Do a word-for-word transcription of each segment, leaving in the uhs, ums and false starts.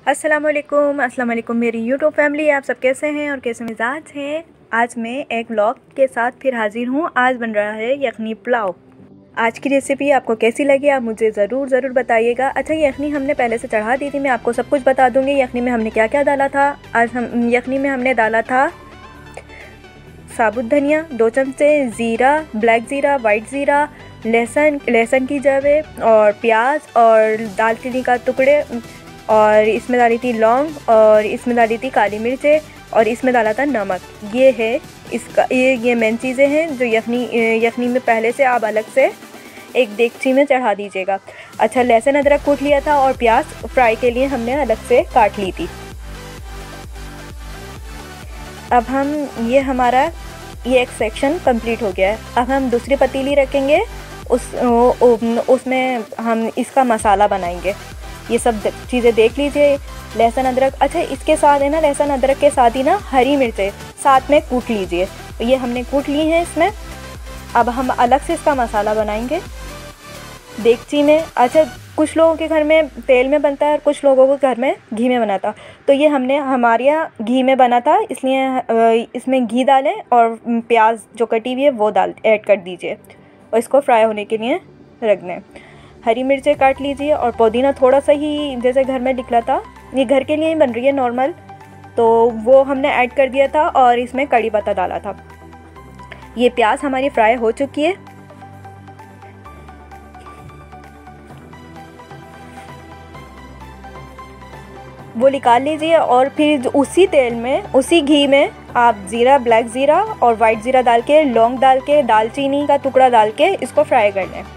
अस्सलाम वालेकुम अस्सलाम वालेकुम मेरी यूट्यूब फैमिली, आप सब कैसे हैं और कैसे मिजाज हैं। आज मैं एक व्लॉग के साथ फिर हाजिर हूँ। आज बन रहा है यखनी पुलाव। आज की रेसिपी आपको कैसी लगी आप मुझे ज़रूर ज़रूर बताइएगा। अच्छा, यखनी हमने पहले से चढ़ा दी थी, मैं आपको सब कुछ बता दूँगी यखनी में हमने क्या क्या डाला था। आज हम यखनी में हमने डाला था साबुत धनिया दो चमचे, ज़ीरा, ब्लैक ज़ीरा, वाइट ज़ीरा, लहसुन लहसुन की जवे और प्याज और दालचीनी का टुकड़े, और इसमें डाली थी लौंग, और इसमें डाली थी काली मिर्चें, और इसमें डाला था नमक। ये है इसका ये ये मेन चीज़ें हैं जो यखनी यखनी में पहले से आप अलग से एक देगची में चढ़ा दीजिएगा। अच्छा, लहसुन अदरक कूट लिया था और प्याज फ्राई के लिए हमने अलग से काट ली थी। अब हम ये हमारा ये एक सेक्शन कंप्लीट हो गया है। अब हम दूसरी पतीली रखेंगे, उस उसमें हम इसका मसाला बनाएंगे। ये सब चीज़ें देख लीजिए। लहसुन अदरक, अच्छा इसके साथ है ना, लहसुन अदरक के साथ ही ना हरी मिर्चें साथ में कूट लीजिए। तो ये हमने कूट ली हैं इसमें। अब हम अलग से इसका मसाला बनाएंगे देगची में। अच्छा, कुछ लोगों के घर में तेल में बनता है और कुछ लोगों के घर में घी में बनाता। तो ये हमने हमारे यहाँ घी में बना था, इसलिए इसमें घी डालें और प्याज जो कटी हुई है वो डाल ऐड कर दीजिए और इसको फ्राई होने के लिए रख दें। हरी मिर्चें काट लीजिए और पुदीना थोड़ा सा ही, जैसे घर में निकला था, ये घर के लिए ही बन रही है नॉर्मल, तो वो हमने ऐड कर दिया था और इसमें कड़ी पत्ता डाला था। ये प्याज हमारी फ्राई हो चुकी है। वो निकाल लीजिए और फिर उसी तेल में, उसी घी में आप ज़ीरा, ब्लैक ज़ीरा और वाइट ज़ीरा डाल के, लौंग डाल के, दालचीनी का टुकड़ा डाल के इसको फ्राई कर लें।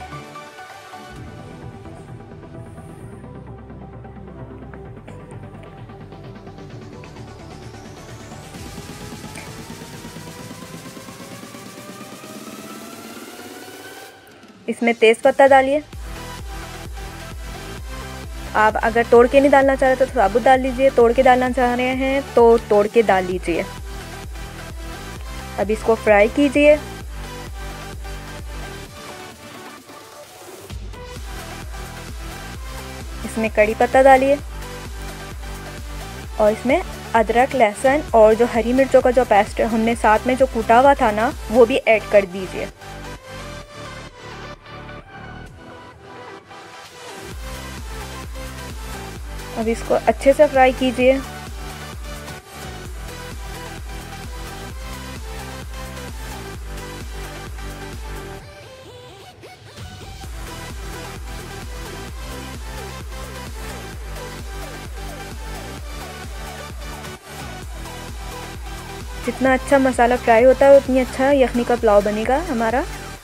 इसमें तेज़ पत्ता डालिए। आप अगर तोड़ के नहीं डालना चाह रहे तो साबुत डाल लीजिए, तोड़ के डालना चाह रहे हैं तो तोड़ के डाल लीजिए। अब इसको फ्राई कीजिए। इसमें कड़ी पत्ता डालिए और इसमें अदरक, लहसुन और जो हरी मिर्चों का जो पेस्ट हमने साथ में जो कूटा हुआ था ना, वो भी ऐड कर दीजिए। अब इसको अच्छे से फ्राई कीजिए। जितना अच्छा मसाला फ्राई होता है उतनी अच्छा यखनी का पुलाव बनेगा हमारा।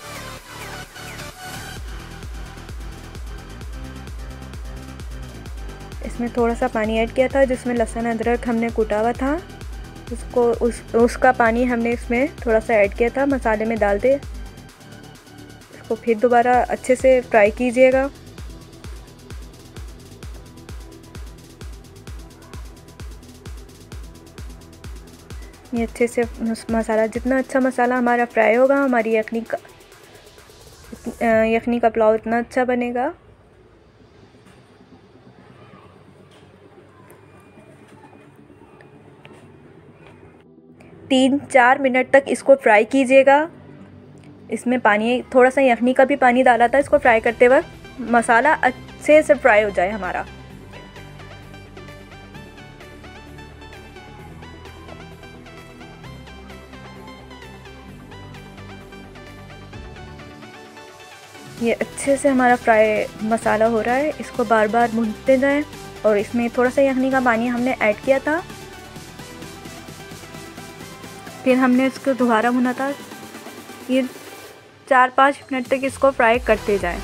इसमें थोड़ा सा पानी ऐड किया था जिसमें लहसुन अदरक हमने कूटा हुआ था, उसको उस उसका पानी हमने इसमें थोड़ा सा ऐड किया था, मसाले में डाल दे। इसको फिर दोबारा अच्छे से फ्राई कीजिएगा। ये अच्छे से मसाला, जितना अच्छा मसाला हमारा फ्राई होगा हमारी यखनी का यखनी का पुलाव इतना अच्छा बनेगा। तीन चार मिनट तक इसको फ्राई कीजिएगा। इसमें पानी, थोड़ा सा यखनी का भी पानी डाला था इसको फ्राई करते वक्त, मसाला अच्छे से फ्राई हो जाए हमारा। ये अच्छे से हमारा फ्राई मसाला हो रहा है, इसको बार बार भूनते जाएं। और इसमें थोड़ा सा यखनी का पानी हमने ऐड किया था, फिर हमने इसको दोबारा भुना था। ये चार पाँच मिनट तक इसको फ्राई करते जाएं।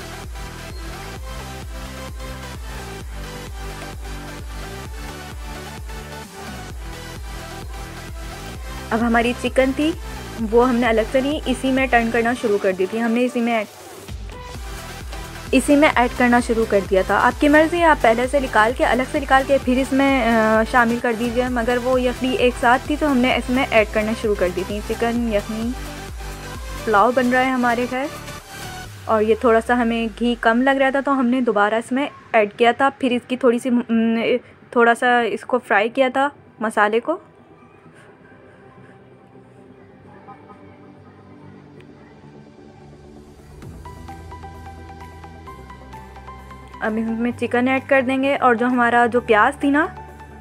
अब हमारी चिकन थी वो हमने अलग से नहीं, इसी में टर्न करना शुरू कर दी थी। हमने इसी में इसी में ऐड करना शुरू कर दिया था। आपकी मर्ज़ी, आप पहले से निकाल के, अलग से निकाल के फिर इसमें शामिल कर दीजिए, मगर वो यखनी एक साथ थी तो हमने इसमें ऐड करना शुरू कर दी थी। चिकन यखनी पुलाव बन रहा है हमारे घर। और ये थोड़ा सा हमें घी कम लग रहा था तो हमने दोबारा इसमें ऐड किया था। फिर इसकी थोड़ी सी थोड़ा सा इसको फ्राई किया था मसाले को। अब इसमें चिकन ऐड कर देंगे और जो हमारा जो प्याज थी ना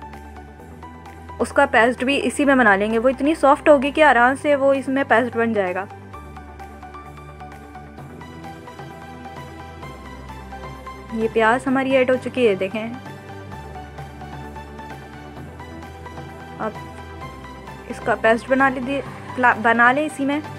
उसका पेस्ट भी इसी में बना लेंगे। वो इतनी सॉफ्ट होगी कि आराम से वो इसमें पेस्ट बन जाएगा। ये प्याज हमारी ऐड हो चुकी है, देखें। अब इसका पेस्ट बना लीजिए, बना लें इसी में।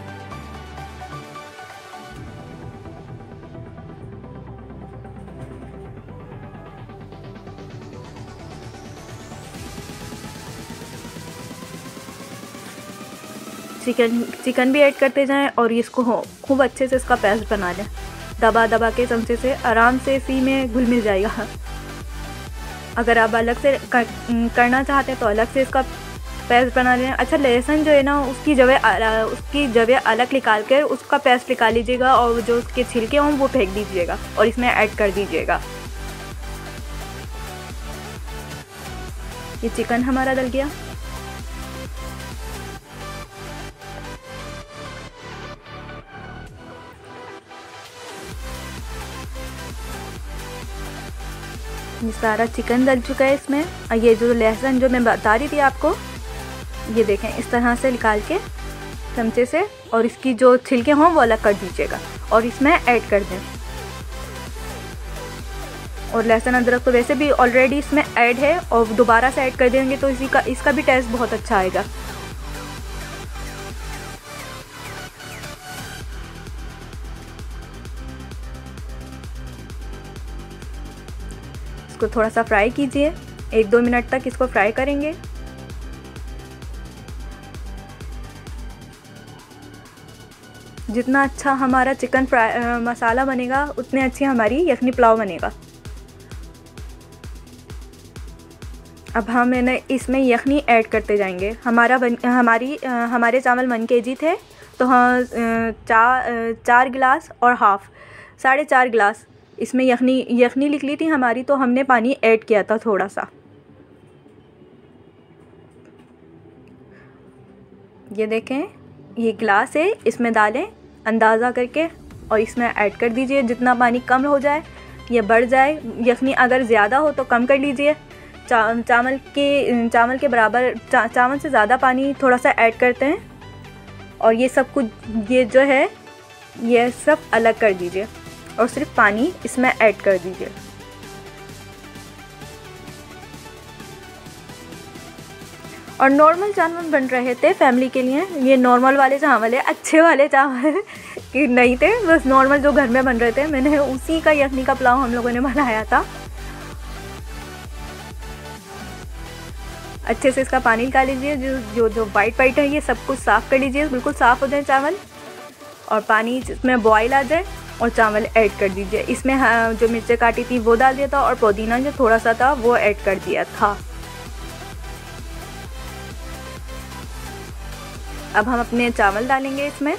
चिकन चिकन भी ऐड करते जाएं और इसको खूब अच्छे से इसका पेस्ट बना लें। दबा दबा के चमचे से आराम से इसी में घुल मिल जाएगा। अगर आप अलग से कर, करना चाहते हैं तो अलग से इसका पेस्ट बना लें। अच्छा, लहसुन जो है ना उसकी जगह उसकी जगह अलग निकाल कर उसका पेस्ट निकाल लीजिएगा और जो उसके छिलके हों वो फेंक दीजिएगा और इसमें ऐड कर दीजिएगा। ये चिकन हमारा डल गया। ये सारा चिकन डल चुका है इसमें। और ये जो लहसुन जो मैं बता रही थी आपको, ये देखें इस तरह से निकाल के चमचे से और इसकी जो छिलके हों वो अलग कर दीजिएगा और इसमें ऐड कर दें। और लहसुन अदरक तो वैसे भी ऑलरेडी इसमें ऐड है और दोबारा से ऐड कर देंगे तो इसी का इसका भी टेस्ट बहुत अच्छा आएगा। इसको थोड़ा सा फ्राई कीजिए, एक दो मिनट तक इसको फ्राई करेंगे। जितना अच्छा हमारा चिकन फ्राई आ, मसाला बनेगा उतने अच्छी हमारी यखनी पुलाव बनेगा। अब हम ना इसमें यखनी ऐड करते जाएंगे। हमारा बन हमारी आ, हमारे चावल वन के जी थे तो हाँ चार चार गिलास और हाफ़ साढ़े चार गिलास इसमें यखनी यखनी लिख ली थी हमारी, तो हमने पानी ऐड किया था थोड़ा सा। ये देखें ये गिलास है, इसमें डालें अंदाज़ा करके और इसमें ऐड कर दीजिए। जितना पानी कम हो जाए या बढ़ जाए, यखनी अगर ज़्यादा हो तो कम कर लीजिए। चा, चावल के चावल के बराबर चा, चावल से ज़्यादा पानी थोड़ा सा ऐड करते हैं और ये सब कुछ ये जो है ये सब अलग कर दीजिए और सिर्फ पानी इसमें ऐड कर दीजिए। और नॉर्मल चावल बन रहे थे फैमिली के लिए। ये नॉर्मल वाले चावल है, अच्छे वाले चावल कि नहीं थे, बस नॉर्मल जो घर में बन रहे थे। मैंने उसी का यखनी का पुलाव हम लोगों ने बनाया था। अच्छे से इसका पानी निकाल लीजिए। जो जो जो वाइट वाइट है ये सब कुछ साफ़ कर लीजिए, बिल्कुल साफ़ हो जाए चावल और पानी इसमें बॉयल आ जाए और चावल ऐड कर दीजिए। इसमें जो मिर्चें काटी थी वो डाल दिया था और पुदीना जो थोड़ा सा था वो ऐड कर दिया था। अब हम अपने चावल डालेंगे इसमें।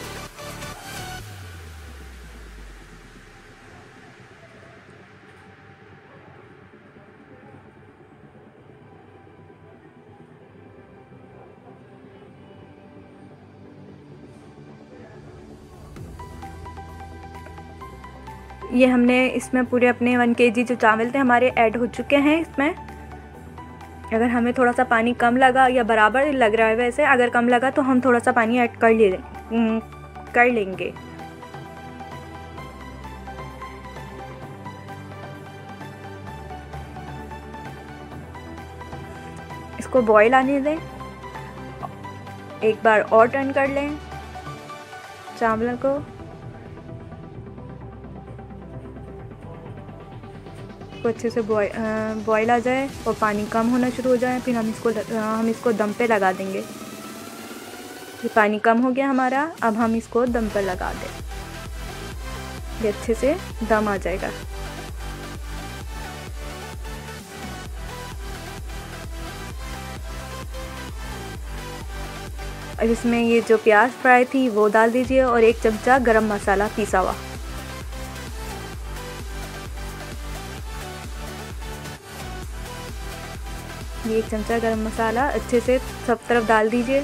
ये हमने इसमें पूरे अपने वन केजी जो चावल थे हमारे ऐड हो चुके हैं इसमें। अगर हमें थोड़ा सा पानी कम लगा या बराबर लग रहा है, वैसे अगर कम लगा तो हम थोड़ा सा पानी ऐड कर ले कर लेंगे। इसको बॉईल आने दें, एक बार और टर्न कर लें चावल को। को अच्छे से बॉईल आ जाए और पानी कम होना शुरू हो जाए, फिर हम इसको हम इसको दम पे लगा देंगे। ये पानी कम हो गया हमारा, अब हम इसको दम पर लगा दें। ये अच्छे से दम आ जाएगा। अब इसमें ये जो प्याज फ्राई थी वो डाल दीजिए और एक चमचा गरम मसाला पीसा हुआ। ये एक चमचा गरम मसाला अच्छे से सब तरफ डाल दीजिए।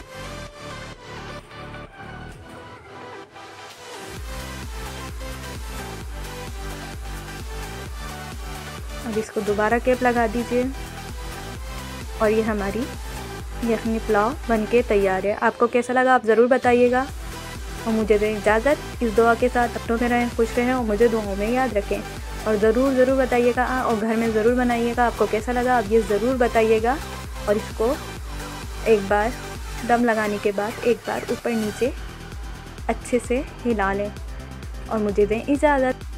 अब इसको दोबारा कैप लगा दीजिए और ये हमारी यखनी पुलाव बनके तैयार है। आपको कैसा लगा आप ज़रूर बताइएगा और मुझे दें इजाज़त। इस दुआ के साथ अपनों में रहें, खुश रहें और मुझे दुआओं में याद रखें। और ज़रूर ज़रूर बताइएगा और घर में ज़रूर बनाइएगा। आपको कैसा लगा आप ये ज़रूर बताइएगा। और इसको एक बार दम लगाने के बाद एक बार ऊपर नीचे अच्छे से हिला लें और मुझे दें इजाज़त।